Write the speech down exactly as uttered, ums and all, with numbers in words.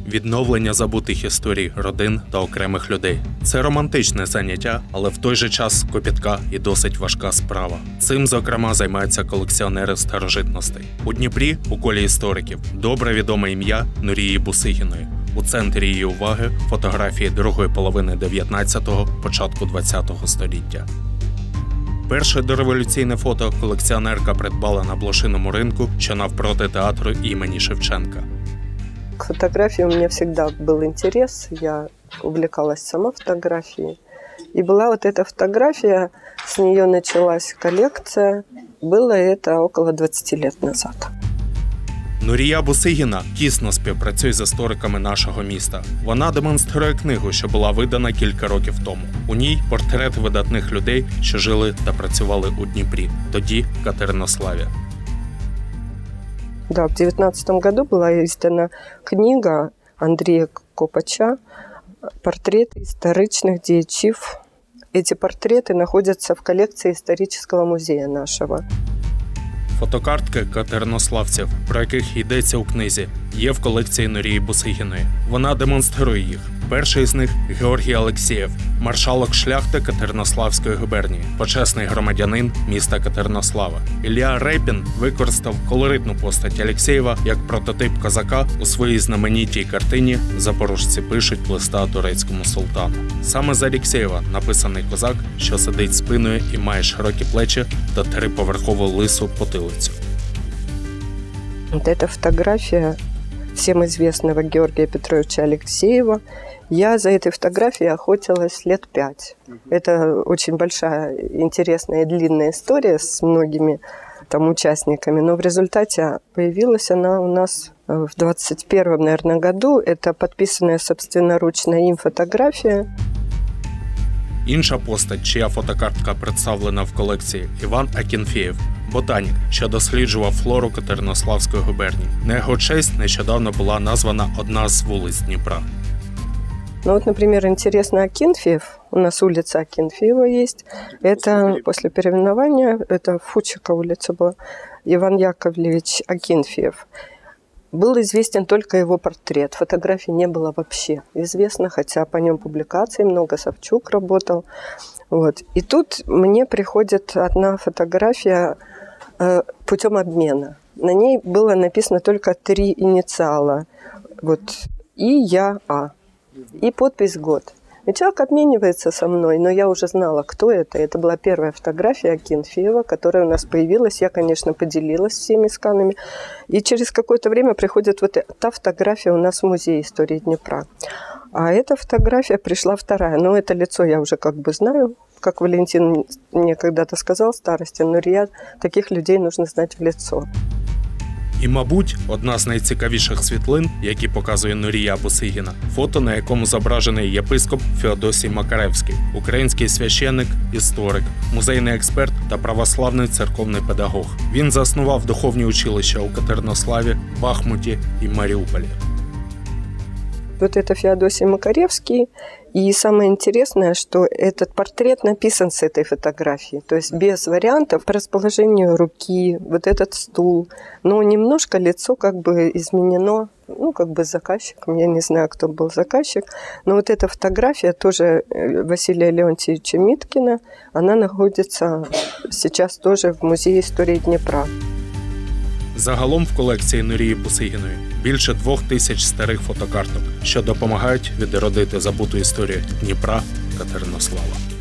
відновлення забутих історій родин та окремих людей. Це романтичне заняття, але в той же час копітка і досить важка справа. Цим, зокрема, займаються колекціонери старожитностей. У Дніпрі, у колі істориків, добре відоме ім'я Нурії Бусигіної. У центрі її уваги – фотографії другої половини дев'ятнадцятого, початку двадцятого століття. Перше дореволюційне фото колекціонерка придбала на блошиному ринку, що навпроти театру імені Шевченка. К фотографии у меня всегда был интерес, я увлекалась сама фотографией. И была вот эта фотография, с нее началась коллекция, было это около двадцати лет назад. Нурія Бусигіна тісно співпрацює з істориками нашого міста. Вона демонструє книгу, що була видана кілька років тому. У ній портрети видатних людей, що жили та працювали у Дніпрі, тоді в Катеринославі. Да, в девятнадцатом году была издана книга Андрея Копача «Портреты историчных діячів». Эти портреты находятся в коллекции исторического музея нашего. Фотокартки катеринославців, про яких йдеться у книзі, є в колекції Нурії Бусигіної. Вона демонструє їх. Перший з них – Георгій Алексєєв, маршалок шляхти Катеринославської губернії, почесний громадянин міста Катеринослава. Ілля Репін використав колоритну постать Алексєєва як прототип козака у своїй знаменитій картині «Запорожці пишуть листа турецькому султану». Саме з Алексєєва написаний козак, що сидить спиною і має широкі плечі та триповерхову лису потилицю. Вот эта фотография всем известного Георгия Петровича Алексєєва. Я за этой фотографией охотилась лет пять. Это очень большая, интересная и длинная история с многими там участниками, но в результате появилась она у нас в двадцать первом, наверное, году. Это подписанная собственноручно им фотография. Інша постать, чия фотокартка представлена в колекції – Іван Акінфєєв, ботанік, що досліджував флору Катеринославської губернії. На його честь нещодавно була названа одна з вулиць Дніпра. Ну вот, например, интересно Акинфеев. У нас улица Акинфеева есть. Это после переименования, это Фучика улица была, Иван Яковлевич Акинфеев. Был известен только его портрет. Фотографий не было вообще известно, хотя по нем публикаций много, Савчук работал. Вот. И тут мне приходит одна фотография э, путем обмена. На ней было написано только три инициала. Вот. И я А. И подпись «Год». И человек обменивается со мной, но я уже знала, кто это. Это была первая фотография Акинфеева, которая у нас появилась. Я, конечно, поделилась всеми сканами. И через какое-то время приходит вот та фотография у нас в Музее истории Днепра. А эта фотография пришла вторая. Но это лицо я уже как бы знаю. Как Валентин мне когда-то сказал, Старостин, Нурия, таких людей нужно знать в лицо. І, мабуть, одна з найцікавіших світлин, які показує Нурія Бусигіна, фото, на якому зображений єпископ Феодосій Макаревський, український священник, історик, музейний експерт та православний церковний педагог. Він заснував духовні училища у Катеринославі, Бахмуті і Маріуполі. Вот это Феодосий Макаревский. И самое интересное, что этот портрет написан с этой фотографии. То есть без вариантов по расположению руки, вот этот стул. Но немножко лицо как бы изменено, ну, как бы заказчиком. Я не знаю, кто был заказчик. Но вот эта фотография тоже Василия Леонтьевича Миткина. Она находится сейчас тоже в Музее истории Днепра. Загалом в колекції Нурії Бусигіної більше двох тисяч старих фотокарток, що допомагають відродити забуту історію Дніпра, Катеринослава.